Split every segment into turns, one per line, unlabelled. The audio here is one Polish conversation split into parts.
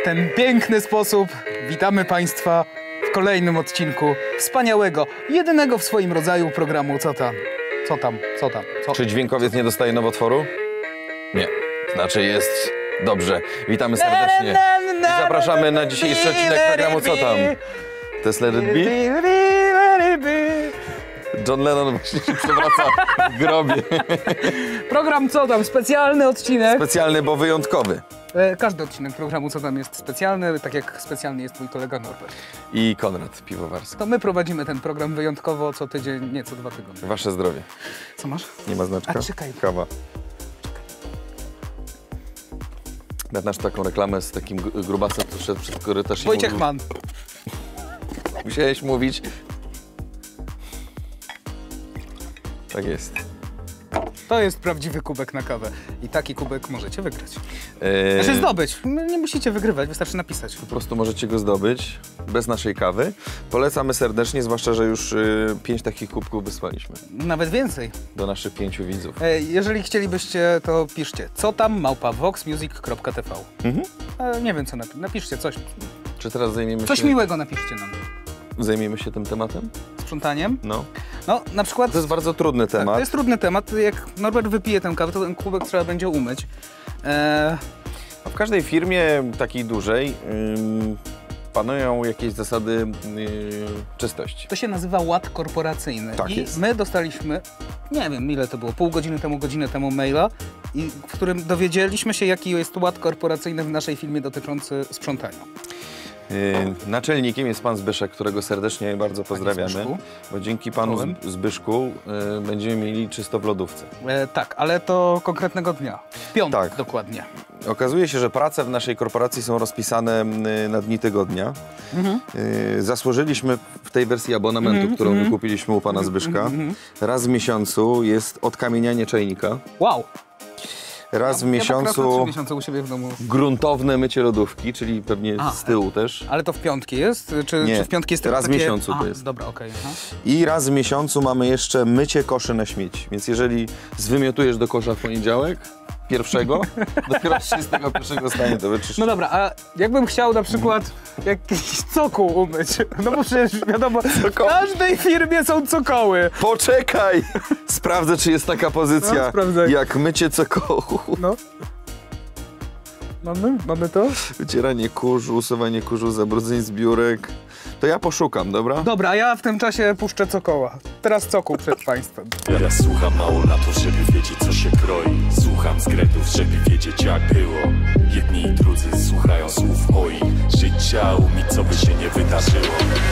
ten piękny sposób witamy Państwa w kolejnym odcinku wspaniałego, jedynego w swoim rodzaju programu Co tam? Co tam? Co tam? Co?
Czy dźwiękowiec nie dostaje nowotworu? Nie. Znaczy jest dobrze. Witamy serdecznie. Zapraszamy na dzisiejszy odcinek programu Co tam? To jest Let It Be? John Lennon właśnie się przewraca w grobie.
Program Co tam? Specjalny odcinek.
Specjalny, bo wyjątkowy.
Każdy odcinek programu Co tam jest specjalny, tak jak specjalny jest mój kolega Norbert.
I Konrad Piwowarski.
To my prowadzimy ten program wyjątkowo co tydzień, nie co 2 tygodnie.
Wasze zdrowie.
Co masz?
Nie ma znaczka?
A czekaj.
Kawa. Nasz taką reklamę z takim grubasem, co szedł przez korytarz i
Wojciech
mówił...
Mann.
Musiałeś mówić. Tak jest.
To jest prawdziwy kubek na kawę. I taki kubek możecie wygrać. Znaczy zdobyć. Nie musicie wygrywać, wystarczy napisać.
Po prostu możecie go zdobyć bez naszej kawy. Polecamy serdecznie, zwłaszcza, że już 5 takich kubków wysłaliśmy.
Nawet więcej.
Do naszych 5 widzów.
Jeżeli chcielibyście, to piszcie co tam @voxmusic.tv. Nie wiem co napiszcie coś.
Czy teraz zajmiemy
Coś miłego napiszcie nam.
Zajmiemy się tym tematem?
Sprzątaniem?
No.
No, na przykład...
To jest bardzo trudny temat.
To jest trudny temat. Jak Norbert wypije tę kawę, to ten kubek trzeba będzie umyć.
W każdej firmie takiej dużej panują jakieś zasady czystości.
To się nazywa ład korporacyjny.
Tak
I
jest.
my dostaliśmy, nie wiem ile to było, pół godziny temu, godzinę temu maila, w którym dowiedzieliśmy się, jaki jest ład korporacyjny w naszej firmie dotyczący sprzątania.
Naczelnikiem jest pan Zbyszek, którego serdecznie bardzo pozdrawiamy, bo dzięki panu Zbyszku będziemy mieli czysto w lodówce.
Tak, ale to konkretnego dnia. Piątek
Tak.
dokładnie.
Okazuje się, że prace w naszej korporacji są rozpisane na dni tygodnia. Zasłużyliśmy w tej wersji abonamentu, którą wykupiliśmy u pana Zbyszka. Raz w miesiącu jest odkamienianie czajnika.
Wow!
Raz w miesiącu
Ja 3 miesiące u siebie w domu.
gruntowne mycie lodówki, czyli pewnie z tyłu też.
Ale to w piątki jest? Czy w piątki jest
raz w
takie...
miesiącu to jest.
Dobra, okej.
I raz w miesiącu mamy jeszcze mycie koszy na śmieci. Więc jeżeli zwymiotujesz do kosza w poniedziałek, pierwszego, dopiero 31 stanie to wyczyszczone.
No dobra, a jakbym chciał na przykład jakiś cokół umyć? No bo przecież wiadomo, w każdej firmie są cokoły.
Poczekaj! Sprawdzę, czy jest taka pozycja,
No, sprawdzaj.
jak mycie cokołu.
No. Mamy to?
Wycieranie kurzu, usuwanie kurzu, zabrudzeń z biurek. To ja poszukam, dobra?
Dobra, a ja w tym czasie puszczę cokoła. Teraz cokół przed państwem.
Ja słucham mało latów, żeby wiedzieć co się kroi. Słucham skretów, żeby wiedzieć jak było. Jedni i drudzy słuchają słów moich. Życia mi co by się nie wydarzyło.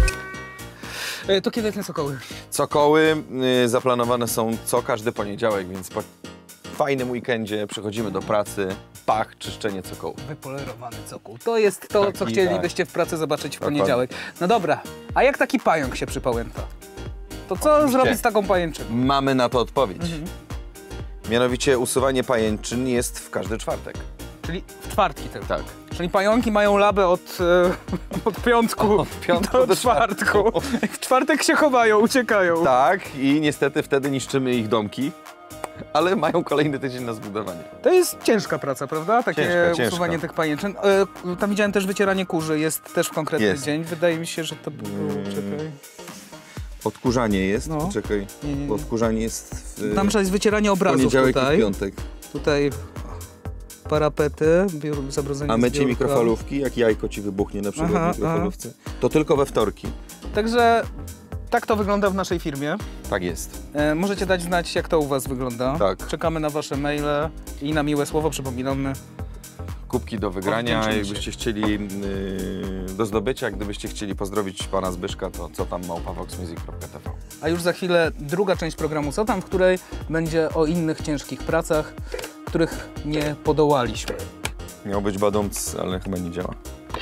To kiedy te cokoły?
Cokoły zaplanowane są każdy poniedziałek, więc po fajnym weekendzie przechodzimy do pracy. Pach, czyszczenie cokołów.
Wypolerowany cokół. To jest to, co
Taki,
chcielibyście w pracy zobaczyć w
Dokładnie.
poniedziałek. No dobra, a jak taki pająk się przypałęta? To co
Oczywiście.
zrobić z taką pajęczyną?
Mamy na to odpowiedź. Mianowicie usuwanie pajęczyn jest w każdy czwartek.
Czyli w czwartki tylko.
Tak.
Czyli pająki mają labę od piątku,
Od piątku
do
do
czwartku. W czwartek się chowają, uciekają.
Tak, i niestety wtedy niszczymy ich domki, ale mają kolejny tydzień na zbudowanie.
To jest ciężka praca, prawda? Takie
Ciężka.
usuwanie tych pajęczyn. Tam widziałem też wycieranie kurzy, jest też w konkretny dzień. Wydaje mi się, że to było... Czekaj.
Odkurzanie jest,
No.
czekaj,
Nie.
odkurzanie jest w
Tam jest wycieranie obrazów
poniedziałek i
tutaj.
w piątek.
Tutaj parapety, zabrudzenie
A mycie
zbiórka.
mikrofalówki, jak jajko ci wybuchnie na przykład
Aha,
w mikrofalówce, to tylko we wtorki.
Także tak to wygląda w naszej firmie.
Tak jest.
Możecie dać znać, jak to u was wygląda.
Tak.
Czekamy na wasze maile i na miłe słowo, przypominamy.
Kubki do wygrania,
Odwdzięczymy się.
jakbyście chcieli do zdobycia, gdybyście chcieli pozdrowić pana Zbyszka, to co tam @voxmusic.tv.
A już za chwilę druga część programu Co tam, w której będzie o innych ciężkich pracach, których nie podołaliśmy.
Miał być badumc, ale chyba nie działa.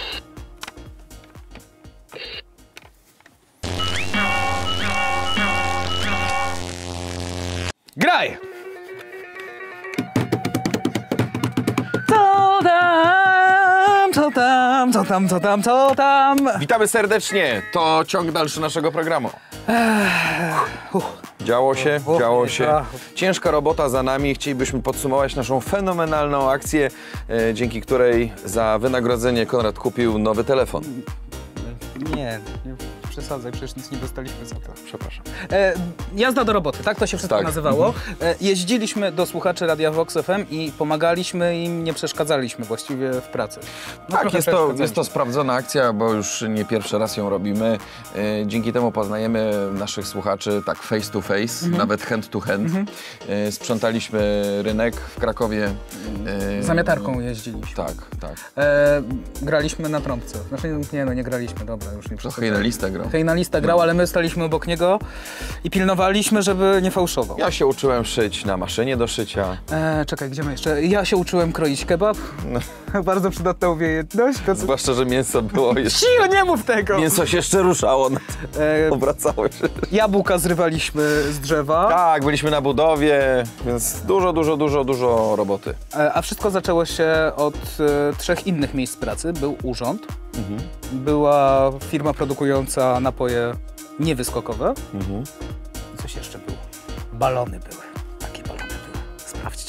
Graj! Co tam, co tam, co tam, co tam, co tam?
Witamy serdecznie, to ciąg dalszy naszego programu. Działo się, działo się. Ciężka robota za nami. Chcielibyśmy podsumować naszą fenomenalną akcję, dzięki której za wynagrodzenie Konrad kupił nowy telefon.
Nie przesadzaj, przecież nic nie dostaliśmy za to.
Przepraszam.
Jazda do roboty, tak to się wszystko nazywało. Jeździliśmy do słuchaczy Radia Vox FM i pomagaliśmy im, nie przeszkadzaliśmy właściwie w pracy. No,
tak, jest to sprawdzona akcja, bo już nie pierwszy raz ją robimy. Dzięki temu poznajemy naszych słuchaczy tak face to face, nawet hand to hand. Sprzątaliśmy rynek w Krakowie.
Zamiatarką jeździliśmy.
Tak.
Graliśmy na trąbce. Znaczy, nie graliśmy, dobra, już nie przesadzaj.
Hejnalista grał.
Hejnalista grał, ale my staliśmy obok niego i pilnowaliśmy, żeby nie fałszował.
Ja się uczyłem szyć na maszynie do szycia.
Czekaj, gdzie my jeszcze? Ja się uczyłem kroić kebab. No. Bardzo przydatna umiejętność.
Zwłaszcza, że mięso było jeszcze...
Cicho, nie mów tego!
Mięso się jeszcze ruszało, obracało się.
Jabłka zrywaliśmy z drzewa.
Tak, byliśmy na budowie, więc dużo roboty.
A wszystko zaczęło się od 3 innych miejsc pracy. Był urząd, była firma produkująca napoje niewyskokowe. Coś jeszcze było. Balony były. Takie balony były. Sprawdźcie.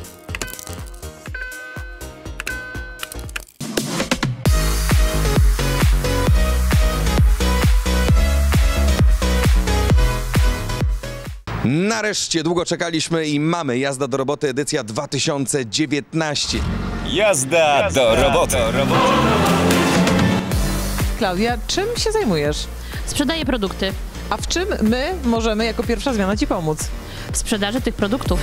Nareszcie długo czekaliśmy i mamy Jazda do roboty edycja 2019.
Jazda do roboty.
Klaudia, czym się zajmujesz?
Sprzedaję produkty.
A w czym my możemy jako pierwsza zmiana Ci pomóc?
W sprzedaży tych produktów.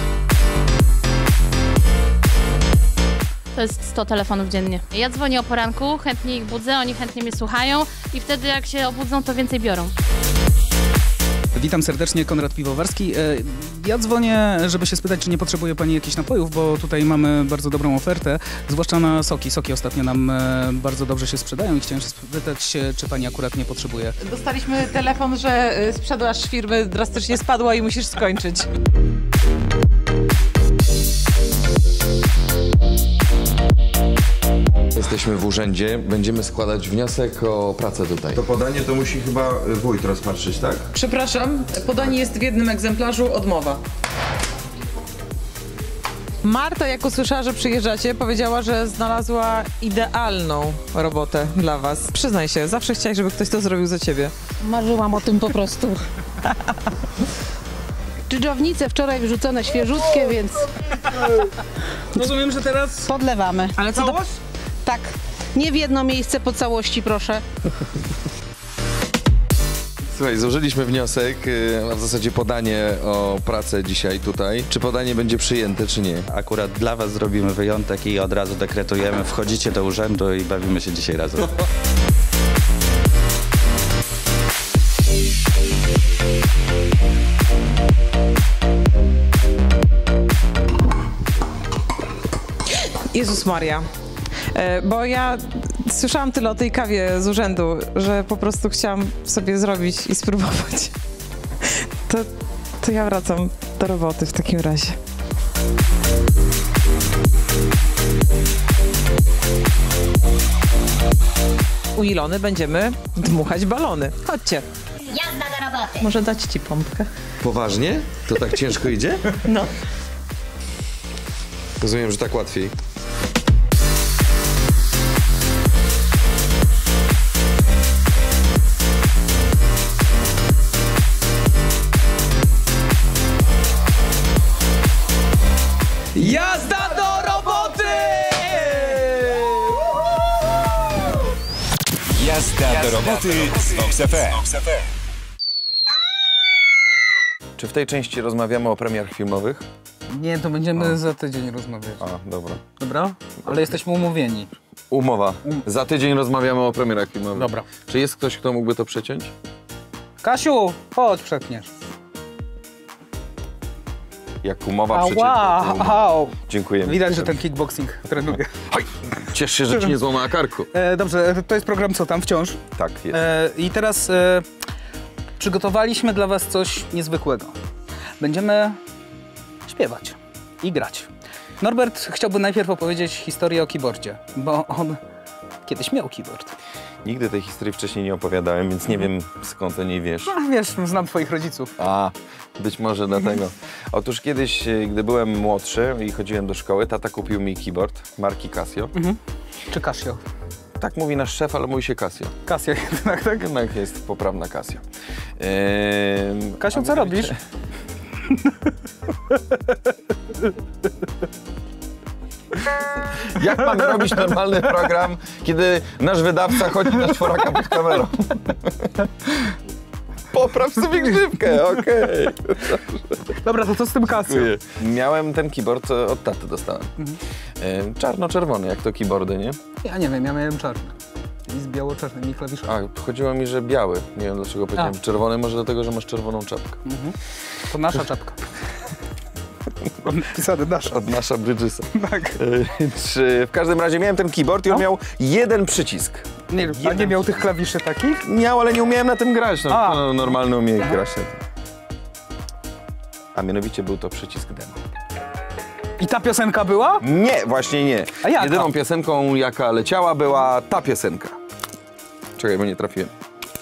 To jest 100 telefonów dziennie. Ja dzwonię o poranku, chętnie ich budzę, oni chętnie mnie słuchają i wtedy jak się obudzą, to więcej biorą.
Witam serdecznie, Konrad Piwowarski. Ja dzwonię, żeby się spytać, czy nie potrzebuje Pani jakichś napojów, bo tutaj mamy bardzo dobrą ofertę, zwłaszcza na soki. Soki ostatnio nam bardzo dobrze się sprzedają i chciałem się spytać, czy Pani akurat nie potrzebuje.
Dostaliśmy telefon, że sprzedaż firmy drastycznie spadła i musisz skończyć.
Jesteśmy w urzędzie, będziemy składać wniosek o pracę tutaj. To podanie to musi chyba wójt rozpatrzyć, tak?
Przepraszam, podanie jest w jednym egzemplarzu, odmowa. Marta, jak usłyszała, że przyjeżdżacie, powiedziała, że znalazła idealną robotę dla was. Przyznaj się, zawsze chciałaś, żeby ktoś to zrobił za ciebie.
Marzyłam o tym po prostu. Dżdżownice wczoraj wyrzucone świeżutkie, więc
Rozumiem, że teraz...
podlewamy.
Ale co
Całość? Tak. Nie w jedno miejsce po całości, proszę.
Słuchaj, złożyliśmy wniosek, a w zasadzie podanie o pracę dzisiaj tutaj. Czy podanie będzie przyjęte, czy nie?
Akurat dla was zrobimy wyjątek i od razu dekretujemy, wchodzicie do urzędu i bawimy się dzisiaj razem.
Jezus Maria. Bo ja słyszałam tyle o tej kawie z urzędu, że po prostu chciałam sobie zrobić i spróbować. To ja wracam do roboty w takim razie. U Ilony będziemy dmuchać balony. Chodźcie.
Jazda do roboty.
Może dać ci pompkę?
Poważnie? To tak ciężko idzie?
No.
Rozumiem, że tak łatwiej.
Jazda do roboty!
Jazda do roboty z Vox FM.
Czy w tej części rozmawiamy o premierach filmowych?
Nie, to będziemy za tydzień rozmawiać.
A, dobra.
Dobra? Ale jesteśmy umówieni.
Umowa. Za tydzień rozmawiamy o premierach filmowych.
Dobra.
Czy jest ktoś, kto mógłby to przeciąć?
Kasiu, chodź, przepniesz.
Jak umowa przecięta.
Au.
Dziękujemy.
Widać, że ten kickboxing trenuje.
Hoj! Ciesz się, że ci nie złamała karku.
Dobrze, to jest program Co tam wciąż.
Tak, jest.
I teraz przygotowaliśmy dla was coś niezwykłego. Będziemy śpiewać i grać. Norbert chciałby najpierw opowiedzieć historię o keyboardzie, bo on kiedyś miał keyboard.
Nigdy tej historii wcześniej nie opowiadałem, więc nie wiem, skąd o niej wiesz.
No, wiesz, znam twoich rodziców.
A, być może dlatego. Otóż kiedyś, gdy byłem młodszy i chodziłem do szkoły, tata kupił mi keyboard marki Casio.
Czy Casio?
Tak mówi nasz szef, ale mówi się Casio.
Casio jednak, tak?
Jednak jest poprawna Casio.
Kasiu, co robisz?
Jak mamy robić normalny program, kiedy nasz wydawca chodzi na czworaka pod kamerą? Popraw sobie grzywkę, okej.
Dobra, to co z tym Casio?
Miałem ten keyboard, od taty dostałem. Czarno-czerwony, jak to keyboardy, nie?
Ja nie wiem, ja miałem czarny. I z biało-czarnymi klawiszami.
A, chodziło mi, że biały. Nie wiem, dlaczego powiedziałem czerwony, może dlatego, że masz czerwoną czapkę.
To nasza czapka. Napisane nasza.
Od nasza Bridgesa.
Tak.
W każdym razie miałem ten keyboard i on miał jeden przycisk.
A nie miał tych klawiszy takich?
Miał, ale nie umiałem na tym grać. No, normalnie umiem grać na tym. A mianowicie był to przycisk demo.
I ta piosenka była?
Nie, właśnie nie.
A jaka?
Jedyną piosenką, jaka leciała, była ta piosenka. Czekaj, bo nie trafiłem.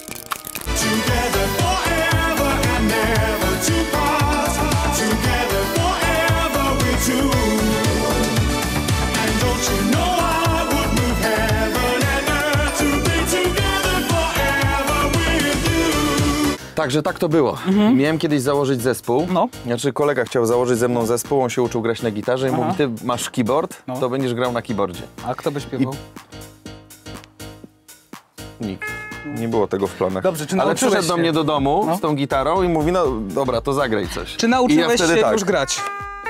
Także tak to było. Miałem kiedyś założyć zespół. Znaczy kolega chciał założyć ze mną zespół, on się uczył grać na gitarze i mówi, ty masz keyboard, to będziesz grał na keyboardzie.
A kto by śpiewał?
Nikt. Nie było tego w planach.
Dobrze, czy
ale
nauczyłeś
przyszedł do mnie do domu z tą gitarą i mówi, no dobra, to zagraj coś.
Czy nauczyłeś
wtedy
się już grać?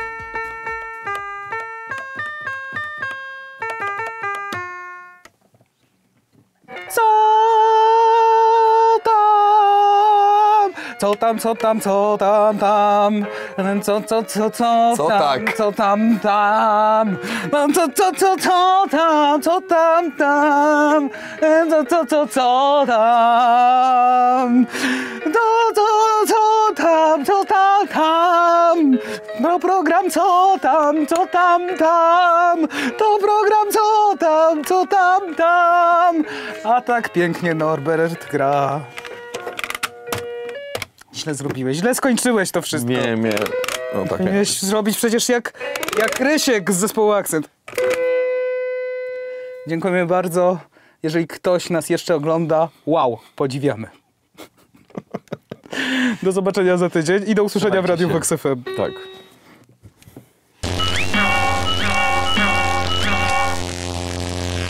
Co tam? Co tam, co tam, co tam, tam? Co tam, co tam, tam? Co tam, co tam, tam? Co tam? Co tam, co tam, tam? No program co tam, tam? To program co tam, tam? A tak pięknie Norbert gra. Źle zrobiłeś, źle skończyłeś to wszystko.
Nie. No tak.
Miałeś zrobić przecież jak Rysiek z zespołu Akcent. Dziękujemy bardzo. Jeżeli ktoś nas jeszcze ogląda, wow, podziwiamy. Do zobaczenia za tydzień i do usłyszenia w Radiu Vox FM.
Tak.